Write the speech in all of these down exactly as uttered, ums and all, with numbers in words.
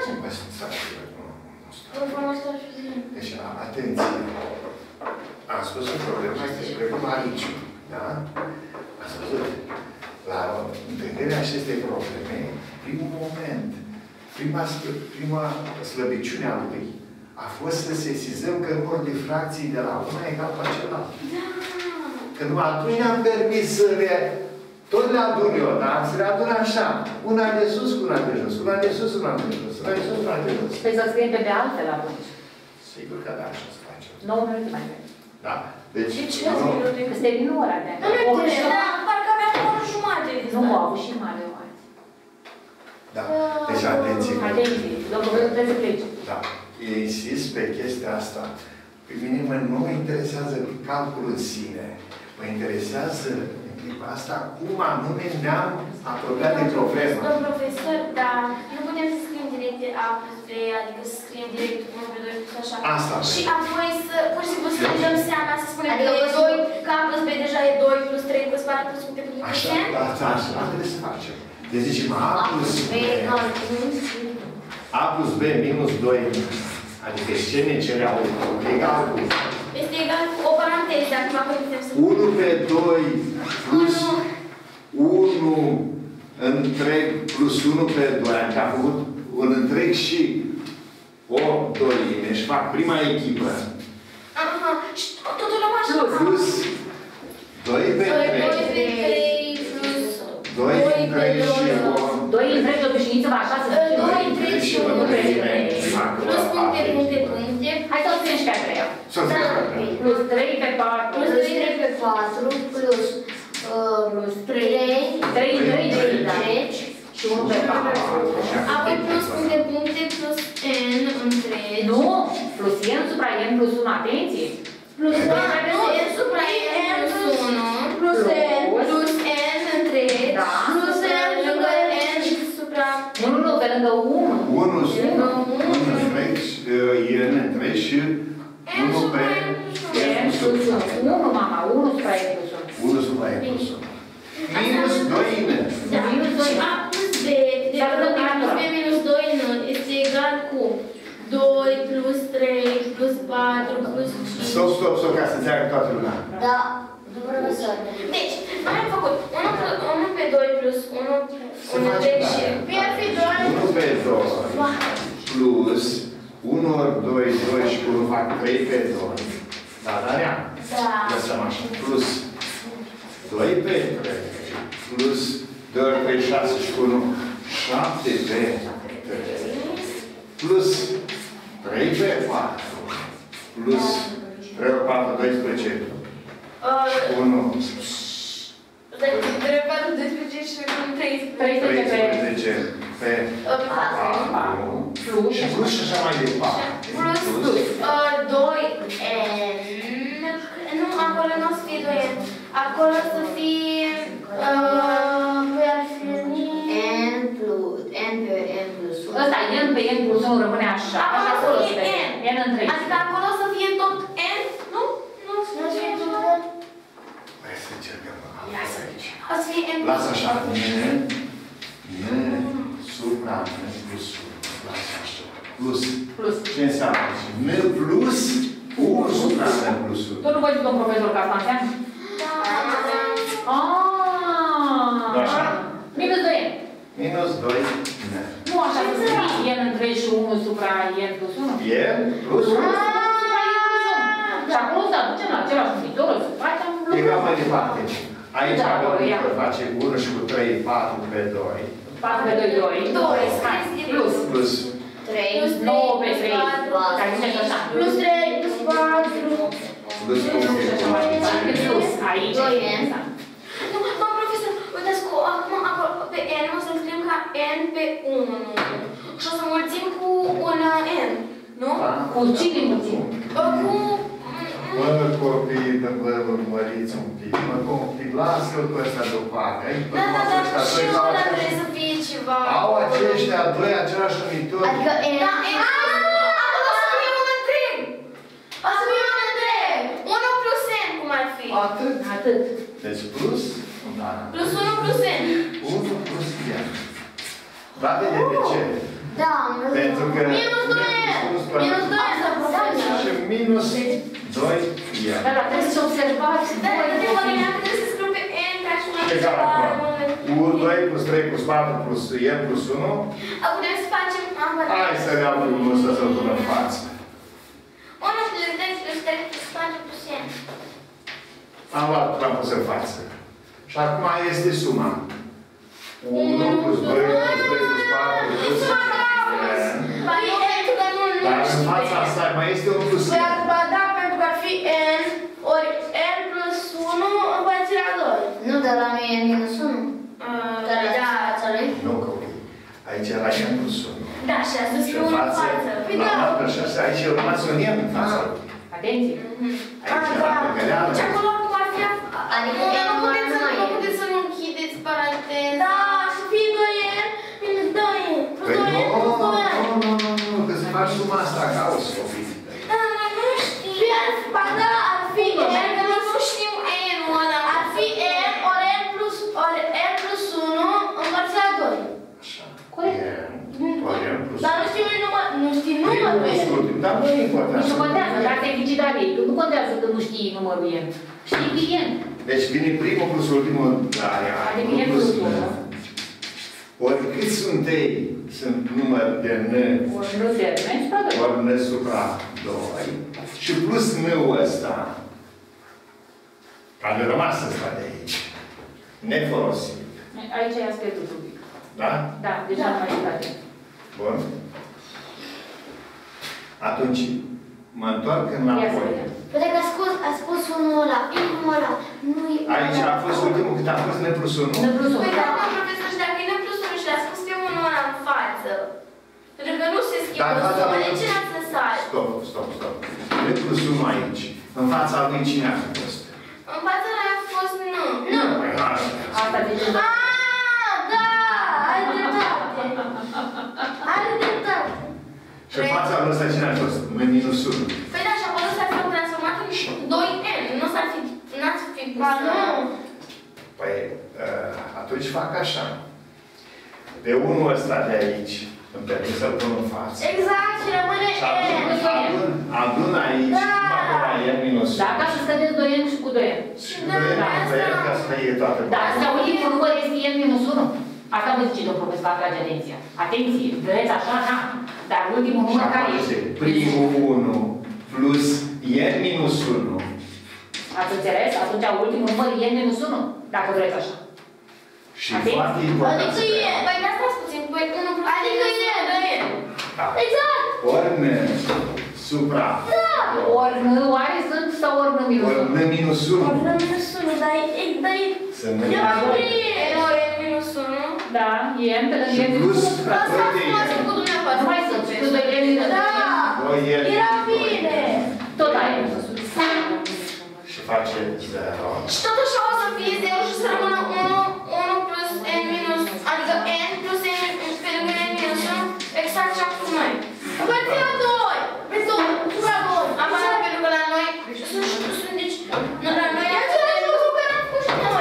Cum vă stați? Deci, atenție. Am spus o problemă, este problema aici. Da? Ați văzut? La întâlnirea acestei probleme, primul moment, prima, prima slăbiciune a lui a fost să sesizăm că numărul de fracții de la una egal cu celălalt. Da. Că nu atunci ne-am permis să le... Tot le adun eu, dar să le adun așa. Una de sus cu una de jos, una de sus, una de jos, una de sus, una de jos. Păi să scriem pe de altfel atunci. Sigur că da, așa să facem. nouă minute mai mult. Da. Deci... De ce ați minute? Că se termină ora de Nu mi-e bine, dar parcă aveam o oră jumate. Nu, au avut și mare o azi. Da. Deci atenție. Atenție. Domnul Văzut trebuie să plece. Da. Eu insist pe chestia asta. Pe mine mă, nu mă interesează calculul în sine. Mă interesează în clipa asta cum anume ne-am apropiat de problemă. Domn profesor, dar nu putem să scriem direct A plus B, adică să scriem direct unu pe doi plus așa. Asta. Și apoi să, pur și simplu, să ne dăm seama, să spunem că e doi, că A plus B deja e doi, plus trei, plus patru, plus puncte, plus puncte. Așa, așa, așa, trebuie să facem. Deci zicem A plus B, A plus B minus doi, adică ce ne cereau egal cu... Este egal cu o paranteză, acum putem să... unu pe doi plus unu întreg plus unu pe doi, adică a făcut un întreg și o doime și fac prima echipă. Aha, și totul luăm așa. Plus doi pe trei doi întreg și o... doi întreg, obișnuiți-vă așa să fie. doi întreg și unu pe trei. Plus puncte, puncte, puncte. Hai să o ținem și pe a treia. Să-l ținem pe a treia. Plus trei pe patru. Plus trei pe patru, plus trei. trei întreg, trei întreg. Și unu pe patru. Apoi plus puncte, puncte, plus n întreg. Nu, plus n supra n plus unu, atenție. Plus n supra n plus unu. Plus n plus n întreg. Plus n lângă n supra... Nu, nu, nu, pe lângă unu. unu întreg, n întreg și unu pe n plus unu. unu, mama, unu supra n plus unu. unu supra n plus unu. Minus doi n. Minus doi n. A plus B, de A plus B minus doi n este egal cu doi plus trei plus patru plus cinci. Stop, stop, stop, ca să înțeleagă toată lumea. Da, profesor. Deci, noi am făcut unu pe doi plus unu pe și... Ar fi doi. unu pe doi plus unu ori doi, doi și unu fac trei pe doi. Da, Dania? Da. Lăsăm așa. Plus doi pe trei plus doi ori trei, șase și unu, șapte pe trei plus trei pe patru plus trei ori patru, doisprezece. unu. trei pe patru, doisprezece și treisprezece pe patru. Și plus și așa mai departe. Plus doi n. Nu, acolo nu o să fie doi n. Acolo o să fie... Păi ar fi... N plus... N pe N plus unu. Ăsta, n pe n plus unu rămâne așa. Acolo o să fie n. N întreg. Adică acolo o să fie tot n? Nu? Nu o să fie tot n. Hai să încercăm aici. O să fie n. Lasă așa. N, n supra n plus unu. Lasă așa. Plus. Plus. Ce înseamnă? N plus unu supra n plus unu. Tot nu vă zic, domn profesor, că asta înseamnă? Da. Aaaa. Nu așa? Minus doi n. Minus doi n. Nu așa, să scrii n întreg și unu supra n plus unu. N plus unu. Și acolo să aducem la același numitor, să facem lucruri. Egal mai departe. Aici Da, avem ia. că face unu și cu trei, patru pe doi. patru pe doi, doi. doi. Plus. Plus trei. Plus nouă pe trei. patru. Care zice așa. Plus trei, plus patru. plus puncte. Și așa mai departe. Plus. Aici. doi n. Nu, domn profesor, uitați că acum acolo pe n o să scriem ca n pe unu. Și o să mulțim cu un n. Nu? Cu cine mulțim? Cu... Mă, copii, vă urmăriți un pic. Mă, copii, lasă-l pe ăsta deoparte. Da, da, da, și ăla trebuie să fie ceva. Au aceștia doi același numitor. Adică N. Da, n. Acolo o să fie un întreg. O să fie un întreg. unu plus n, cum ar fi. Atât. Atât. Deci plus, da. Plus unu plus n. unu plus n. Va vede de ce? Da, am văzut. Pentru că... Minus doi N. Minus doi N. Și minus doi N. Dar trebuie să observați. Da, de ordinea că trebuie să scriu pe N ca și mai Egal acum. U doi plus trei plus patru plus N plus unu. Putem să facem ambele. Hai să iau pe unul ăsta să-l pun în față. unu plus doi plus trei plus patru plus N. Am luat, l-am pus în față. Și acum este suma. unu plus doi plus trei plus patru plus N. Dar în fața asta mai este un plus N. Ba da, pentru că ar fi N ori N plus unu împărțit la doi. Nu, dar la mine e minus unu. Dar la fața lui? Nu, copii. Aici era N plus unu. Da, și asta Și scriu în în față, față. Păi la da. noapte și așa, aici e urmat un N în fața lui. Atenție. Aici era pe găleală. Și acolo acum ar fi... Adică Nu, N nu mai puteți să mai nu e. puteți să nu închideți paranteza. Da, și fie doi N minus doi N plus Păi doi nu, N plus doi N. nu, nu, nu, nu, că se faci suma asta ca o Sofie. Da, dar nu știu. Ba da, ar fi N, că nu știu N-ul ăla. Ar fi N ori N plus, ori N plus unu împărțit la doi. Așa. Corect. Ori N plus Dar nu știu număr, nu știu numărul primul, N. dar nu e important. Nici nu contează, dar te vigilare. Nu contează că nu știi numărul N. Știi că e N. Deci vine primul plus ultimul, da, Adică unu N plus plus N. unu. Ori cât sunt ei, sunt număr de N, Ori nu de N, supra doi. ori N supra doi, și plus N-ul ăsta, care a rămas ăsta de aici, nefolosit. Aici i-ați pierdut un pic. Da? Da, deja nu mai e atent. Bun. Atunci, mă întorc Ia să înapoi. vedem. Poate că a spus, a spus unul ăla, unul ăla. Nu e... Aici a fost ultimul cât a fost N plus unu. N plus unu. Păi da, mă, profesor, și dacă e N plus unu și le-a spus pe unul ăla în față, pentru că nu se schimbă Dar fața suma, lui- de ce n-ați lăsat? Stop, stop, stop. N plus unu aici. În fața lui cine a fost? În fața lui a fost nu. Nu. Păi, asta. Asta de ce? Ah, da, ai dreptate. Are dreptate. Și în fața lui ăsta cine a fost? N minus unu. Păi da, și acolo s-ar fi transformat în doi N, nu s-ar fi, n-ați fi pus. Ba nu. Păi, uh, atunci fac așa. Pe unul ăsta de aici, îmi permit să-l pun în față. Exact, și rămâne Și adun, N. adun, adun aici, Da. numai la N minus unu. Da, ca să scădeți doi N și cu doi N. Și Da, doi N da, cu doi N asta- ca să fie toată. Da, asta ultimul număr este N minus unu. Asta vă zice, domnul profesor, vă atrage atenția. Atenție, vedeți așa, da? Dar ultimul Și număr acolo care este e? primul unu plus N minus unu. Ați înțeles? Atunci ultimul număr e N minus unu, dacă vreți așa. Și Atenție. foarte important Adică să e, vedem. păi da, stați puțin, păi unu plus adică e, N. Da. Exact. Ori N supra. Ori N oare sunt sau ori N minus Ori unu? N minus unu. Ori N minus unu, dar e, dar e, Să N e minus mai unu. bine. N ori N minus unu. Da, e N pe lângă Și N minus plus unu supra. Asta a fost cu dumneavoastră. Nu mai sunt, plus doi N minus Da. Doi N Era minus doi. bine. Tot ai N minus unu. Și face zero. Și tot așa o să fie zero și să rămână unu, unu plus N minus, adică N plus N pe lângă N minus unu, exact ce am spus noi. Împărțit la doi, pe doi, supra doi. Am văzut pentru că la noi sunt, sunt, deci, nu, la noi e același lucru care am făcut și noi.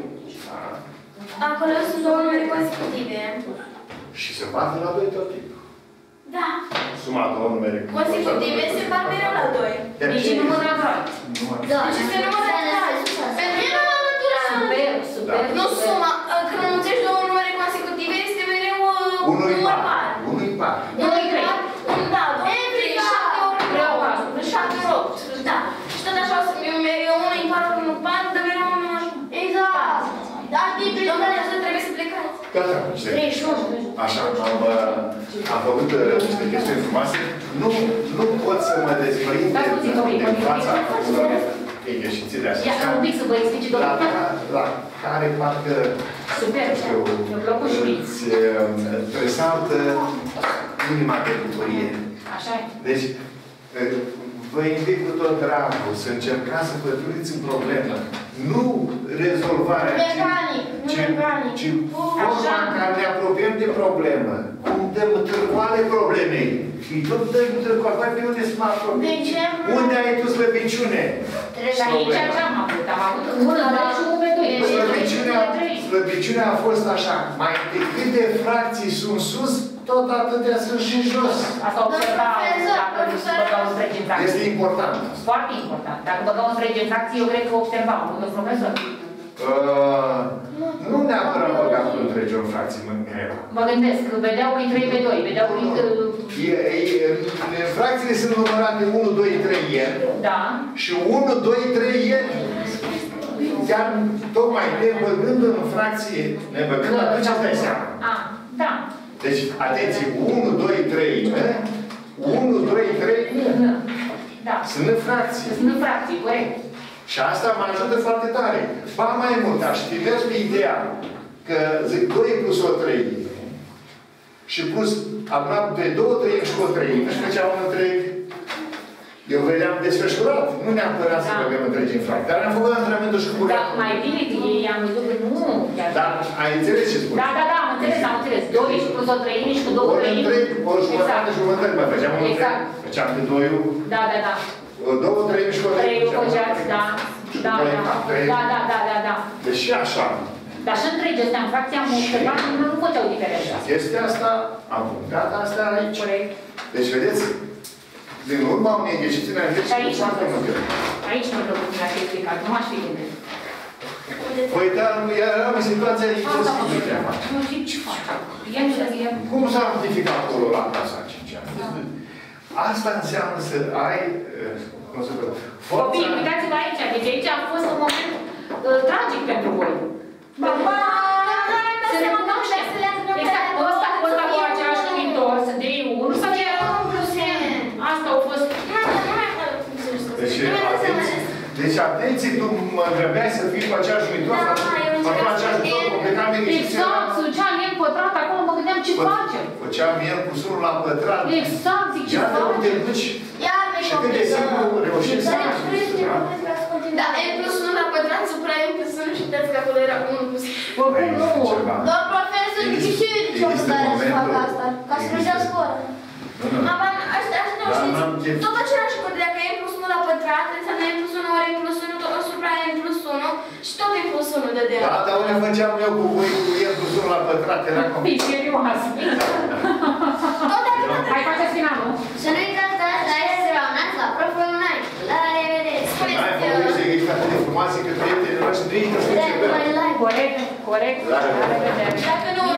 Acolo sunt două numere consecutive. Și se bate la doi tot timpul. Da. Suma două numere Consecutive se fac mereu la doi. Deci număr natural. Da. Deci este număr natural. Pentru e număr natural. Super, super. Nu super. suma, când înmulțești două numere consecutive, este mereu uh, Unul un e număr par. par. Unul e par. Doi, trei. Un, da, doi, trei, șapte ori Vreau nouă. asta. Șapte ori opt. Da. Și tot așa, o să fie mereu unul impar, unul par, dar mereu unul așa. Exact. Da, timpul, domnule, așa trebuie să plecați. Gata. treizeci și unu. Așa, am, uh, am făcut uh, niște chestiuni frumoase. Nu, nu pot să mă desprind Da, puțin, de, un pic, de un pic. fața unor ieșiții de Ia, astea. un pic să vă explice, La, domnul. la care parcă Super, știu, mi-a plăcut și mie. îți uh, resaltă inima de bucurie. Așa e. Deci, uh, vă invit cu tot dragul să încercați să pătruiți în problemă. Nu rezolvarea, ci, Mecanic, nu ci, mecanic. ci forma Așa. în care ne apropiem de problemă. Cum dăm târcoale problemei. Și tot dăm târcoale, pe unde sunt probleme? De exemplu? Unde ai tu slăbiciune? Și aici ce am avut? Am avut unul pe și unul pe doi. Slăbiciunea, slăbiciunea a fost așa. Mai decât de fracții sunt sus, tot atâtea sunt și jos. Asta observa dacă băgau întregi în fracție. Este important. Foarte important. Dacă băgau întregi în fracție, eu cred că observam, nu profesor. Uh, nu neapărat băgat cu întregi în fracții, Mihaela. Mă gândesc, vedeau că-i trei pe doi, vedeau că-i... Fracțiile sunt numărate unu, doi, trei ieni. Da. Și unu, doi, trei ieni. Chiar tocmai ne băgând în fracție, ne băgând atunci îți dai seama. A, da. Deci, atenție, unu, doi, trei, unu, doi, trei, Da. sunt în fracții. Sunt în fracții, corect. Și asta mă ajută foarte tare. Ba mai mult, aș știți pe ideea că zic doi plus o treime și plus adunat de două treimi și o treime și făceam un întreg. Eu vedeam desfășurat, nu neapărat să băgăm întregi în fracție, dar am făcut antrenamentul și cu Da, mai bine că ei am văzut că nu chiar. Dar ai înțeles ce spun? Da, da, da, am înțeles, am înțeles. doi și plus o treime și cu două treimi. Ori întreg, ori jumătate și jumătate, mă făceam un întreg. Făceam de doiul. Da, da, da. Două treimi și o treime. Trei făceați, da. Da, da, da, da, da, da, da. Deci și așa. Dar și întregi astea, în fracție am observat, nu făceau diferența. Chestia asta, am punctat asta aici. Corect. Deci, vedeți, din urma unei exerciții ne Și aici înveți foarte multe. Aici mă plăcut mi l-ați explicat, nu m-aș fi gândit. Păi, dar eram în situația imposibilă. Nu știu ce fac. Ia nu să Cum s-a modificat acolo la clasa a cincea? Asta înseamnă să ai, cum să văd, forța... Copii, uitați-vă aici, deci aici a fost un moment uh, tragic pentru voi. Mama! Se recunoaște. Exact, ăsta cu ăsta cu același numitor, să de unu sau de asta au fost... Deci, atenție, deci, atenție, tu mă întrebeai să fii cu aceeași numitor, sau cu aceeași numitor, completam exerciția... Exact, suceam el pătrat, acolo mă gândeam ce facem. Făceam el cu sunul la pătrat. Exact, zic ce Iată, facem. te duci și cât de simplu reușim să faci. Da, n plus unu la pătrat supra n plus unu și uitați că acolo era unu plus unu. Oricum nu. Doar profesor, de ce și eu care să fac asta? Ca să nu-și dea scoră. Mama, asta, asta nu știți. Tot același cod, dacă n plus unu la pătrat, înseamnă n plus unu ori n plus unu, tot supra n plus unu și tot n plus unu de dea. Da, dar unde făceam eu cu voi cu n plus unu la pătrat, era cum? Fii serios. Tot atâta. Hai, faceți finalul. Să nu uitați, da, da, este raunat la proful online. La revedere! N-ai făcut niște exerciții atât de frumoase că prietenii noștri nu intră să începem. Corect, corect. La revedere. Dacă nu